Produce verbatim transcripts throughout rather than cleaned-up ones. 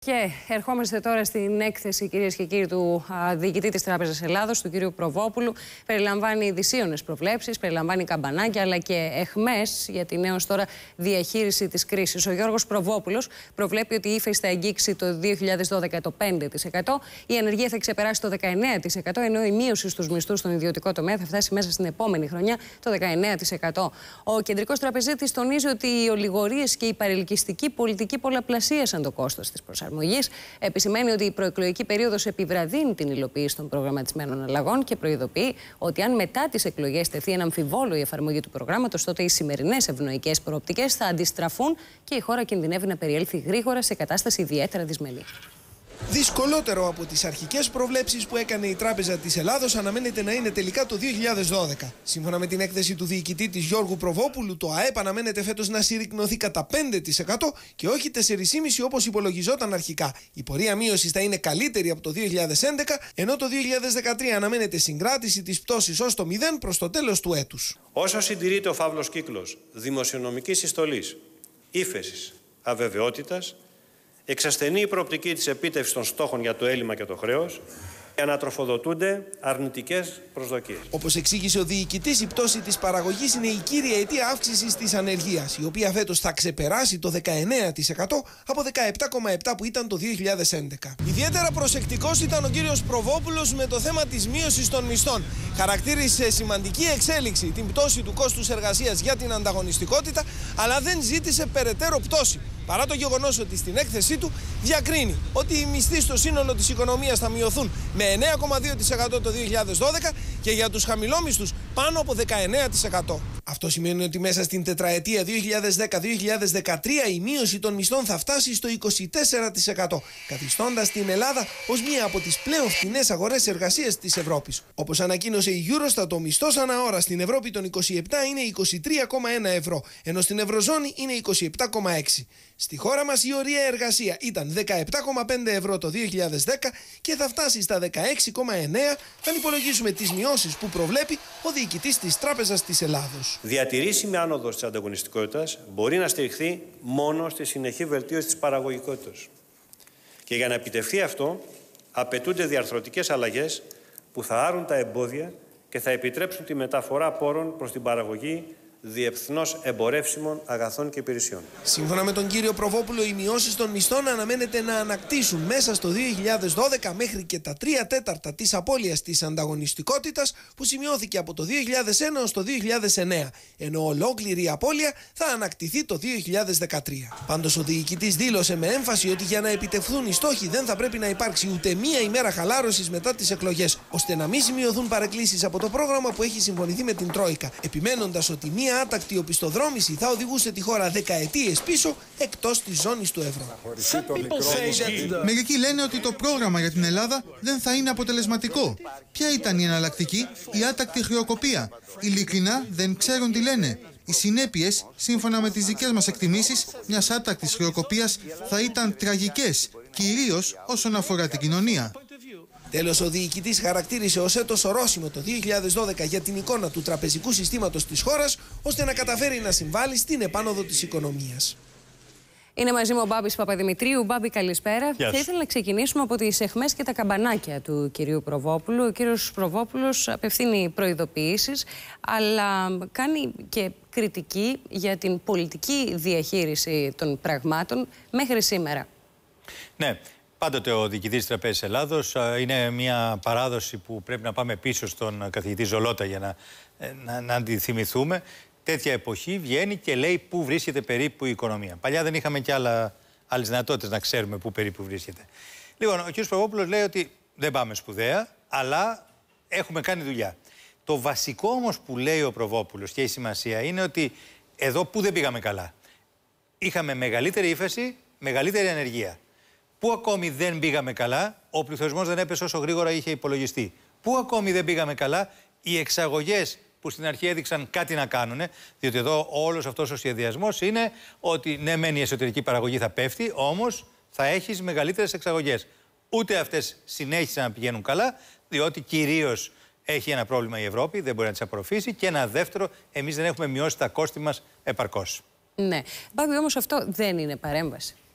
Και ερχόμαστε τώρα στην έκθεση, κυρίες και κύριοι, του α, διοικητή της Τράπεζας Ελλάδος, του κυρίου Προβόπουλου. Περιλαμβάνει δυσίωνες προβλέψεις, περιλαμβάνει καμπανάκια αλλά και αιχμές για την έως τώρα διαχείριση της κρίσης. Ο Γιώργος Προβόπουλος προβλέπει ότι η ύφεση θα αγγίξει το δύο χιλιάδες δώδεκα το πέντε τοις εκατό, η ανεργία θα ξεπεράσει το δεκαεννέα τοις εκατό, ενώ η μείωση στους μισθούς στον ιδιωτικό τομέα θα φτάσει μέσα στην επόμενη χρονιά το δεκαεννέα τοις εκατό. Ο κεντρικός τραπεζίτης τονίζει ότι οι ολιγορίες και η παρελκυστική πολιτική πολλαπλασίασαν το κόστος της προσαρμογής. Επισημαίνει ότι η προεκλογική περίοδος επιβραδύνει την υλοποίηση των προγραμματισμένων αλλαγών και προειδοποιεί ότι αν μετά τις εκλογές τεθεί ένα αμφιβόλο η εφαρμογή του προγράμματος, τότε οι σημερινές ευνοϊκές προοπτικές θα αντιστραφούν και η χώρα κινδυνεύει να περιέλθει γρήγορα σε κατάσταση ιδιαίτερα δυσμενή. Δυσκολότερο από τις αρχικές προβλέψεις που έκανε η Τράπεζα της Ελλάδος αναμένεται να είναι τελικά το δύο χιλιάδες δώδεκα. Σύμφωνα με την έκθεση του διοικητή της Γιώργου Προβόπουλου, το ΑΕΠ αναμένεται φέτος να συρρικνωθεί κατά πέντε τοις εκατό και όχι τέσσερα κόμμα πέντε τοις εκατό όπως υπολογιζόταν αρχικά. Η πορεία μείωσης θα είναι καλύτερη από το δύο χιλιάδες έντεκα, ενώ το δύο χιλιάδες δεκατρία αναμένεται συγκράτηση της πτώσης ως το μηδέν προς το τέλος του έτους. Όσο συντηρείται ο φαύλος κύκλος δημοσιονομικής συστολής, ύφεσης, αβεβαιότητας, εξασθενεί η προοπτική της επίτευξης των στόχων για το έλλειμμα και το χρέος και ανατροφοδοτούνται αρνητικές προσδοκίες. Όπως εξήγησε ο διοικητής, η πτώση της παραγωγής είναι η κύρια αιτία αύξησης της ανεργίας, η οποία φέτος θα ξεπεράσει το δεκαεννέα τοις εκατό από δεκαεπτά κόμμα επτά τοις εκατό που ήταν το δύο χιλιάδες έντεκα. Ιδιαίτερα προσεκτικός ήταν ο κύριος Προβόπουλος με το θέμα της μείωσης των μισθών. Χαρακτήρισε σημαντική εξέλιξη την πτώση του κόστους εργασίας για την ανταγωνιστικότητα, αλλά δεν ζήτησε περαιτέρω πτώση. Παρά το γεγονός ότι στην έκθεσή του διακρίνει ότι οι μισθοί στο σύνολο της οικονομίας θα μειωθούν με εννέα κόμμα δύο τοις εκατό το δύο χιλιάδες δώδεκα και για τους χαμηλόμισθους πάνω από δεκαεννέα τοις εκατό. Αυτό σημαίνει ότι μέσα στην τετραετία δύο χιλιάδες δέκα δύο χιλιάδες δεκατρία η μείωση των μισθών θα φτάσει στο είκοσι τέσσερα τοις εκατό, καθιστώντας την Ελλάδα ως μία από τις πλέον φθηνές αγορές εργασίας της Ευρώπης. Όπως ανακοίνωσε η Eurostat, ο μισθός ανά ώρα στην Ευρώπη των είκοσι επτά είναι είκοσι τρία κόμμα ένα ευρώ, ενώ στην Ευρωζώνη είναι είκοσι επτά κόμμα έξι. Στη χώρα μας η ωρία εργασία ήταν δεκαεπτά κόμμα πέντε ευρώ το δύο χιλιάδες δέκα και θα φτάσει στα δεκαέξι κόμμα εννέα αν υπολογίσουμε τις μειώσεις που προβλέπει ο διοικητής της Τράπεζας της Ελλάδος. Διατηρήσιμη άνοδος της ανταγωνιστικότητας μπορεί να στηριχθεί μόνο στη συνεχή βελτίωση της παραγωγικότητας. Και για να επιτευχθεί αυτό, απαιτούνται διαρθρωτικές αλλαγές που θα άρουν τα εμπόδια και θα επιτρέψουν τη μεταφορά πόρων προς την παραγωγή διεθνώς εμπορεύσιμων αγαθών και υπηρεσιών. Σύμφωνα με τον κύριο Προβόπουλο, οι μειώσεις των μισθών αναμένεται να ανακτήσουν μέσα στο δύο χιλιάδες δώδεκα μέχρι και τα τρία τέταρτα της απώλειας της ανταγωνιστικότητας που σημειώθηκε από το δύο χιλιάδες ένα έως το δύο χιλιάδες εννέα, ενώ ολόκληρη η απώλεια θα ανακτηθεί το δύο χιλιάδες δεκατρία. Πάντως ο διοικητής δήλωσε με έμφαση ότι για να επιτευχθούν οι στόχοι δεν θα πρέπει να υπάρξει ούτε μία ημέρα χαλάρωσης μετά τις εκλογές, ώστε να μην σημειωθούν παρεκκλήσεις από το πρόγραμμα που έχει συμφωνηθεί με την Τρόικα, επιμένοντας ότι μία άτακτη οπισθοδρόμηση θα οδηγούσε τη χώρα δεκαετίες πίσω εκτός της ζώνης του ευρώ. Μερικοί λένε ότι το πρόγραμμα για την Ελλάδα δεν θα είναι αποτελεσματικό. Ποια ήταν η εναλλακτική? Η άτακτη χρεοκοπία. Ειλικρινά δεν ξέρουν τι λένε. Οι συνέπειες, σύμφωνα με τις δικές μας εκτιμήσεις, μιας άτακτης χρεοκοπίας θα ήταν τραγικές, κυρίως όσον αφορά την κοινωνία. Τέλος, ο διοικητής χαρακτήρισε ως έτος ορόσημο το δύο χιλιάδες δώδεκα για την εικόνα του τραπεζικού συστήματος της χώρας, ώστε να καταφέρει να συμβάλλει στην επάνωδο της οικονομίας. Είναι μαζί μου ο Μπάμπης Παπαδημητρίου. Μπάμπη, καλησπέρα. Yes. Θα ήθελα να ξεκινήσουμε από τις αιχμές και τα καμπανάκια του κυρίου Προβόπουλου. Ο κύριος Προβόπουλος απευθύνει προειδοποιήσεις, αλλά κάνει και κριτική για την πολιτική διαχείριση των πραγμάτων μέχρι σήμερα. Ναι. Πάντοτε ο διοικητής της Τραπέζης Ελλάδος είναι μια παράδοση που πρέπει να πάμε πίσω στον καθηγητή Ζολότα για να, να, να αντιθυμηθούμε. Τέτοια εποχή βγαίνει και λέει πού βρίσκεται περίπου η οικονομία. Παλιά δεν είχαμε και άλλα, άλλες δυνατότητες να ξέρουμε πού περίπου βρίσκεται. Λοιπόν, ο κ. Προβόπουλος λέει ότι δεν πάμε σπουδαία, αλλά έχουμε κάνει δουλειά. Το βασικό όμως που λέει ο Προβόπουλος και η σημασία είναι ότι εδώ που δεν πήγαμε καλά. Είχαμε μεγαλύτερη ύφεση, μεγαλύτερη ανεργία. Πού ακόμη δεν πήγαμε καλά, ο πληθωρισμός δεν έπεσε όσο γρήγορα είχε υπολογιστεί. Πού ακόμη δεν πήγαμε καλά, οι εξαγωγές που στην αρχή έδειξαν κάτι να κάνουν, διότι εδώ όλος αυτός ο σχεδιασμός είναι ότι ναι, μεν η εσωτερική παραγωγή θα πέφτει, όμως θα έχεις μεγαλύτερες εξαγωγές. Ούτε αυτές συνέχισαν να πηγαίνουν καλά, διότι κυρίως έχει ένα πρόβλημα η Ευρώπη, δεν μπορεί να τις απορροφήσει. Και ένα δεύτερο, εμείς δεν έχουμε μειώσει τα κόστη μας επαρκώς. Ναι. Μπάμπη, όμως αυτό δεν είναι παρέμβαση.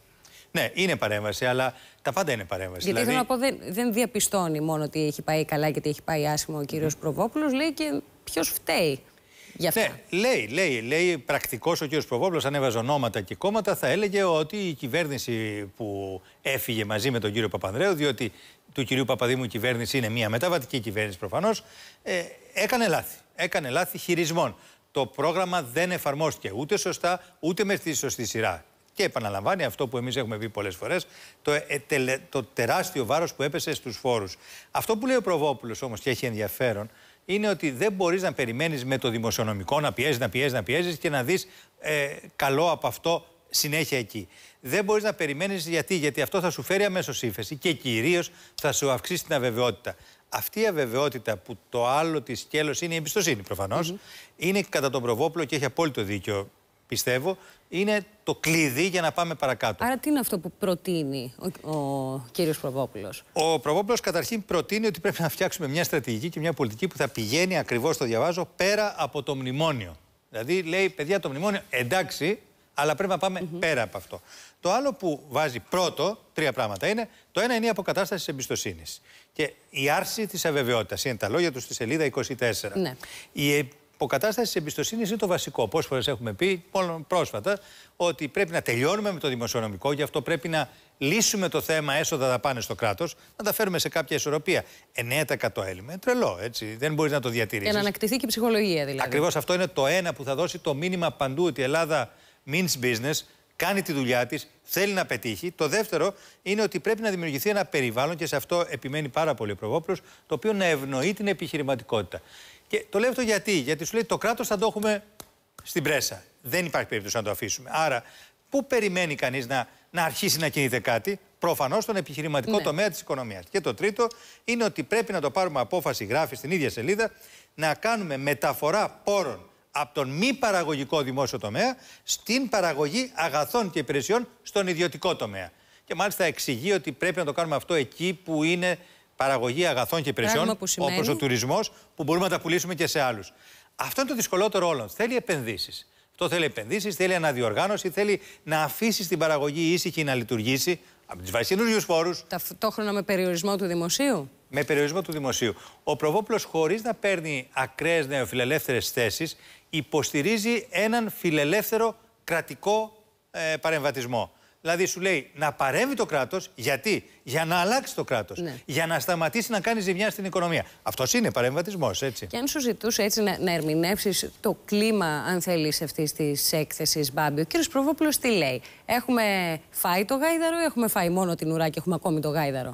Ναι, είναι παρέμβαση, αλλά τα πάντα είναι παρέμβαση. Γιατί δηλαδή... θέλω να πω, δεν, δεν διαπιστώνει μόνο ότι έχει πάει καλά και τι έχει πάει άσχημα ο κύριος Προβόπουλος, λέει και ποιος φταίει γι' αυτά. Ναι, λέει, λέει, λέει πρακτικός ο κύριος Προβόπουλος, αν έβαζε ονόματα και κόμματα, θα έλεγε ότι η κυβέρνηση που έφυγε μαζί με τον κύριο Παπανδρέου, διότι του κυρίου Παπαδήμου η κυβέρνηση είναι μια μεταβατική κυβέρνηση προφανώς, ε, έκανε λάθη. Έκανε λάθη χειρισμών. Το πρόγραμμα δεν εφαρμόστηκε ούτε σωστά, ούτε με τη σωστή σειρά. Και επαναλαμβάνει αυτό που εμείς έχουμε πει πολλές φορές, το, ε, τελε, το τεράστιο βάρος που έπεσε στους φόρους. Αυτό που λέει ο Προβόπουλος όμως και έχει ενδιαφέρον, είναι ότι δεν μπορείς να περιμένεις με το δημοσιονομικό να πιέζεις, να πιέζεις, να πιέζεις και να δεις ε, καλό από αυτό συνέχεια εκεί. Δεν μπορείς να περιμένεις γιατί, γιατί αυτό θα σου φέρει αμέσως ύφεση και κυρίως θα σου αυξήσει την αβεβαιότητα. Αυτή η αβεβαιότητα που το άλλο της σκέλος είναι η εμπιστοσύνη προφανώς, mm-hmm. είναι κατά τον Προβόπουλο και έχει απόλυτο δίκιο, πιστεύω, είναι το κλειδί για να πάμε παρακάτω. Άρα τι είναι αυτό που προτείνει ο, ο κύριος Προβόπουλος? Ο Προβόπουλος καταρχήν προτείνει ότι πρέπει να φτιάξουμε μια στρατηγική και μια πολιτική που θα πηγαίνει, ακριβώς το διαβάζω, πέρα από το μνημόνιο. Δηλαδή λέει, παιδιά, το μνημόνιο εντάξει, αλλά πρέπει να πάμε mm-hmm. πέρα από αυτό. Το άλλο που βάζει πρώτο, τρία πράγματα είναι, το ένα είναι η αποκατάσταση της εμπιστοσύνης και η άρση της αβεβαιότητας. Είναι τα λόγια του στη σελίδα είκοσι τέσσερα. Ναι. Η αποκατάσταση της εμπιστοσύνης είναι το βασικό. Πόσες φορές έχουμε πει, πρόσφατα, ότι πρέπει να τελειώνουμε με το δημοσιονομικό, γι' αυτό πρέπει να λύσουμε το θέμα έσοδα δαπάνες στο κράτος, να τα φέρουμε σε κάποια ισορροπία. εννέα τοις εκατό έλλειμμα, τρελό, έτσι. Δεν μπορείς να το διατηρήσεις. Για να ανακτηθεί και η ψυχολογία δηλαδή. Ακριβώς αυτό είναι το ένα που θα δώσει το μήνυμα παντού ότι η Ελλάδα means business, κάνει τη δουλειά της, θέλει να πετύχει. Το δεύτερο είναι ότι πρέπει να δημιουργηθεί ένα περιβάλλον, και σε αυτό επιμένει πάρα πολύ ο Προβόπουλος, το οποίο να ευνοεί την επιχειρηματικότητα. Και το λέω αυτό γιατί, γιατί σου λέει το κράτος θα το έχουμε στην πρέσα. Δεν υπάρχει περίπτωση να το αφήσουμε. Άρα, πού περιμένει κανείς να, να αρχίσει να κινείται κάτι? Προφανώς στον επιχειρηματικό ναι. τομέα της οικονομίας. Και το τρίτο είναι ότι πρέπει να το πάρουμε απόφαση, γράφει στην ίδια σελίδα, να κάνουμε μεταφορά πόρων από τον μη παραγωγικό δημόσιο τομέα στην παραγωγή αγαθών και υπηρεσιών στον ιδιωτικό τομέα. Και μάλιστα εξηγεί ότι πρέπει να το κάνουμε αυτό εκεί που είναι παραγωγή αγαθών και υπηρεσιών, όπως ο τουρισμός, που μπορούμε να τα πουλήσουμε και σε άλλους. Αυτό είναι το δυσκολότερο όλων. Θέλει επενδύσεις. Αυτό θέλει επενδύσεις, θέλει αναδιοργάνωση, θέλει να αφήσει την παραγωγή ήσυχη να λειτουργήσει, από τις βάσεις καινούριους φόρους. Ταυτόχρονα με περιορισμό του δημοσίου. Με περιορισμό του δημοσίου. Ο Προβόπουλος, χωρίς να παίρνει ακραίες νεοφιλελεύθερες θέσεις, υποστηρίζει έναν φιλελεύθερο κρατικό ε, παρεμβατισμό. Δηλαδή σου λέει να παρέμβει το κράτος, γιατί? Για να αλλάξει το κράτος. Ναι. Για να σταματήσει να κάνει ζημιά στην οικονομία. Αυτός είναι παρεμβατισμός, έτσι. Και αν σου ζητούσε έτσι να, να ερμηνεύσεις το κλίμα, αν θέλεις, αυτής της έκθεσης, Μπάμπη, ο κύριος Προβόπουλος τι λέει? Έχουμε φάει το γάιδαρο ή έχουμε φάει μόνο την ουρά και έχουμε ακόμη το γάιδαρο?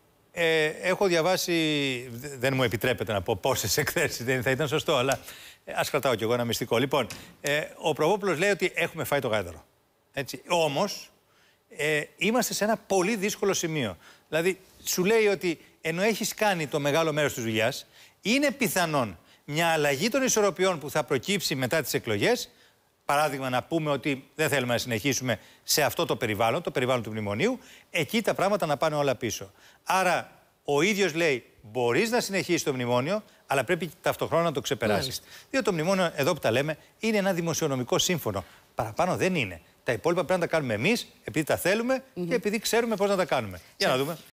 Ε, έχω διαβάσει, δεν μου επιτρέπεται να πω πόσες εκθέσεις, δεν θα ήταν σωστό, αλλά ε, ας κρατάω κι εγώ ένα μυστικό. Λοιπόν, ε, ο Προβόπουλος λέει ότι έχουμε φάει το γάιδαρο. Έτσι. Όμως, ε, είμαστε σε ένα πολύ δύσκολο σημείο. Δηλαδή, σου λέει ότι ενώ έχεις κάνει το μεγάλο μέρος της δουλειάς, είναι πιθανόν μια αλλαγή των ισορροπιών που θα προκύψει μετά τις εκλογές. Παράδειγμα, να πούμε ότι δεν θέλουμε να συνεχίσουμε σε αυτό το περιβάλλον, το περιβάλλον του μνημονίου, εκεί τα πράγματα να πάνε όλα πίσω. Άρα, ο ίδιος λέει: μπορείς να συνεχίσεις το μνημόνιο, αλλά πρέπει ταυτοχρόνω να το ξεπεράσεις. Διότι το μνημόνιο, εδώ που τα λέμε, είναι ένα δημοσιονομικό σύμφωνο. Παραπάνω δεν είναι. Τα υπόλοιπα πρέπει να τα κάνουμε εμείς, επειδή τα θέλουμε mm-hmm. και επειδή ξέρουμε πώς να τα κάνουμε. Για να δούμε.